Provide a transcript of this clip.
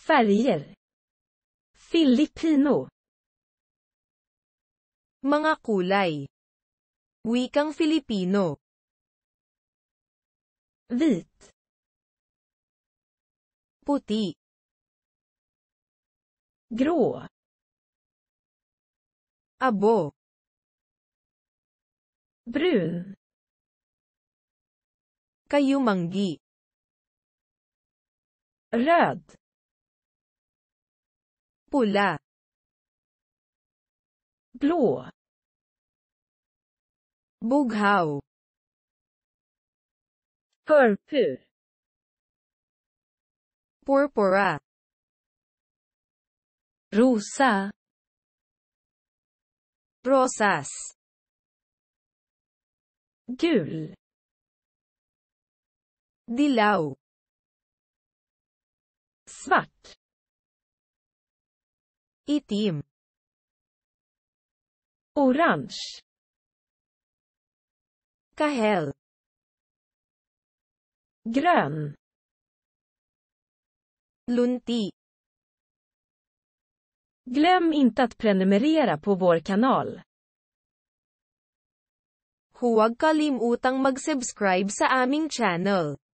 Färger. Filipino. Mga kulay. Wikang Filipino. Vit. Puti. Grå. Abo. Brun. Kayumanggi. Röd. Pula. Blå. Bughaw. Purpur. Purpura. Rosa. Rosas. Gul. Dilaw. Svart. Itim. Orange. Kahel. Grön. Lunti. Glöm inte att prenumerera på vår kanal. Huwag kalimutang mag-subscribe sa aming channel.